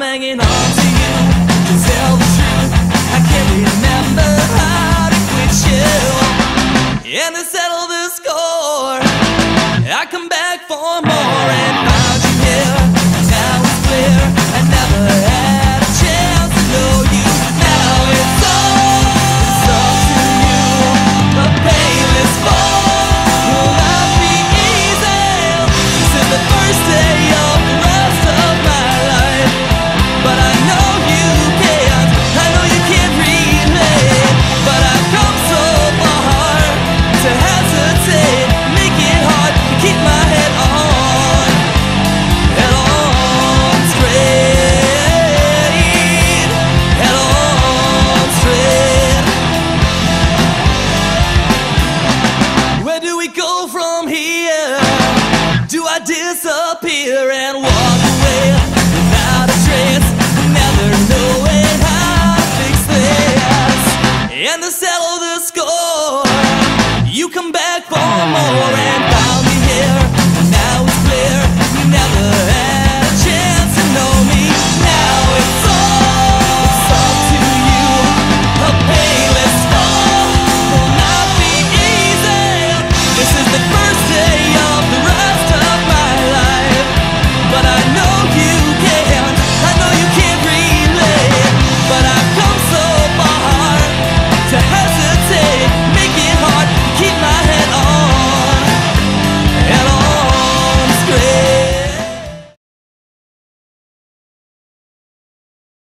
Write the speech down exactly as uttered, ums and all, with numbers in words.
hanging on to you. To tell the truth, I can't remember how to quit you. And to settle the score, I come back for more and found you here. Now it's clear I never had a chance to know you. Now it's all, it's all to you. A painless fall will not be easy till the first day of the rest of my life. But I know you can't, I know you can't read me. But I've come so far to hesitate, make it hard to keep my head on, head on straight, head on straight. Where do we go from here? Do I disappear and walk away without a trace, never knowing how to fix this? And to settle the score, you come back for more and